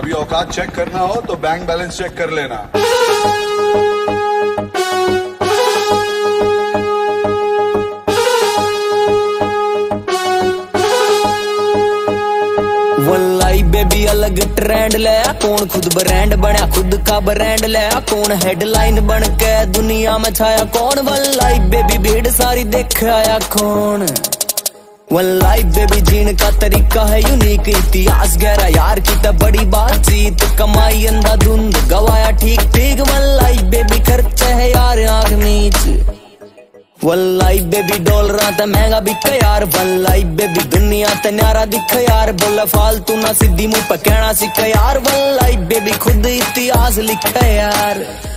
कभी औकात चेक करना हो तो बैंक बैलेंस चेक कर लेना। वल्लाई बेबी अलग ट्रेंड ले, कौन खुद ब्रांड बना, खुद का ब्रांड ले, कौन हेडलाइन बन के दुनिया में छाया, कौन वल्लाई बेबी भीड़ सारी देख आया कौन। वल्लाई बेबी जीन का तरीका है यूनिक, इतिहास गहरा यार की तो बड़ी बातचीत, कमाई अंधाधुंध गवाया ठीक ठीक, वल्लाई बेबी खर्चा है यार आंख मीच। वल्लाई बेबी डॉलर ते महंगा बिक यार, वल्लाई बेबी दुनिया ते न्यारा दिख यार, बोला फालतू ना सीधी मुंह पे कहना सीख यार, वल्लाई बेबी खुद इतिहास लिख यार।